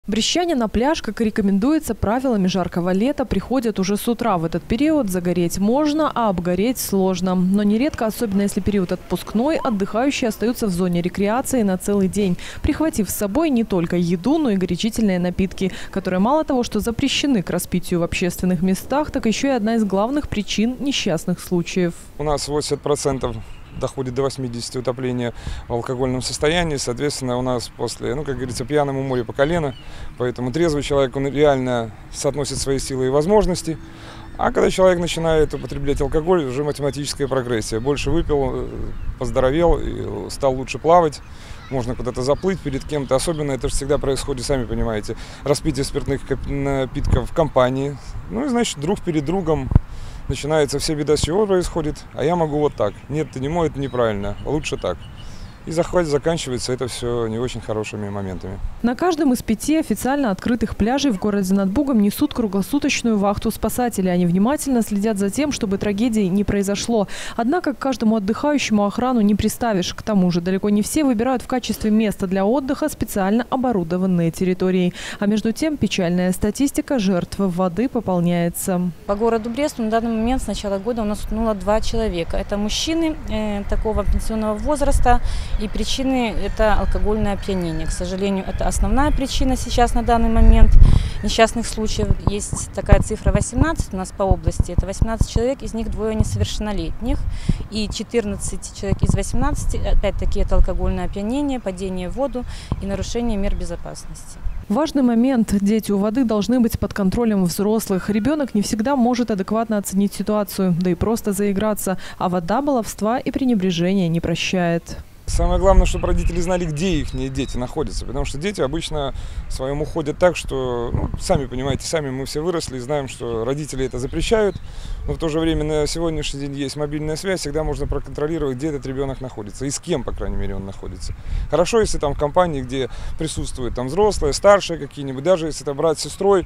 Брестяне на пляж, как и рекомендуется правилами жаркого лета, приходят уже с утра. В этот период загореть можно, а обгореть сложно. Но нередко, особенно если период отпускной, отдыхающие остаются в зоне рекреации на целый день, прихватив с собой не только еду, но и горячительные напитки, которые мало того, что запрещены к распитию в общественных местах, так еще и одна из главных причин несчастных случаев. У нас 80% доходит до 80 утопления в алкогольном состоянии. Соответственно, у нас после, как говорится, пьяному море по колено. Поэтому трезвый человек, он реально соотносит свои силы и возможности. А когда человек начинает употреблять алкоголь, уже математическая прогрессия. Больше выпил, поздоровел, и стал лучше плавать. Можно куда-то заплыть перед кем-то. Особенно это же всегда происходит, сами понимаете, распитие спиртных напитков в компании. И, значит, друг перед другом начинается вся беда, с чего происходит. А я могу вот так. Нет, ты не мой, это неправильно. Лучше так. И заканчивается это все не очень хорошими моментами. На каждом из 5 официально открытых пляжей в городе над Бугом несут круглосуточную вахту спасатели. Они внимательно следят за тем, чтобы трагедии не произошло. Однако к каждому отдыхающему охрану не приставишь. К тому же далеко не все выбирают в качестве места для отдыха специально оборудованные территории. А между тем печальная статистика жертв воды пополняется. По городу Бресту на данный момент с начала года у нас утонуло 2 человека. Это мужчины такого пенсионного возраста. И причины – это алкогольное опьянение. К сожалению, это основная причина сейчас на данный момент несчастных случаев. Есть такая цифра 18 у нас по области. Это 18 человек, из них 2 несовершеннолетних. И 14 человек из 18, опять-таки, это алкогольное опьянение, падение в воду и нарушение мер безопасности. Важный момент. Дети у воды должны быть под контролем взрослых. Ребенок не всегда может адекватно оценить ситуацию, да и просто заиграться. А вода баловства и пренебрежения не прощает. Самое главное, чтобы родители знали, где их дети находятся. Потому что дети обычно в своем уходят так, что, сами понимаете, сами мы все выросли и знаем, что родители это запрещают. Но в то же время на сегодняшний день есть мобильная связь, всегда можно проконтролировать, где этот ребенок находится и с кем, по крайней мере, он находится. Хорошо, если там в компании, где присутствуют там взрослые, старшие какие-нибудь, даже если это брат с сестрой,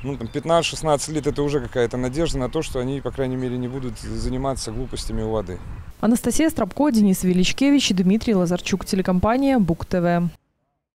15-16 лет, это уже какая-то надежда на то, что они, по крайней мере, не будут заниматься глупостями у воды. Анастасия Страбко, Денис Величкевич, Дмитрий Лазарчук, телекомпания Буг ТВ.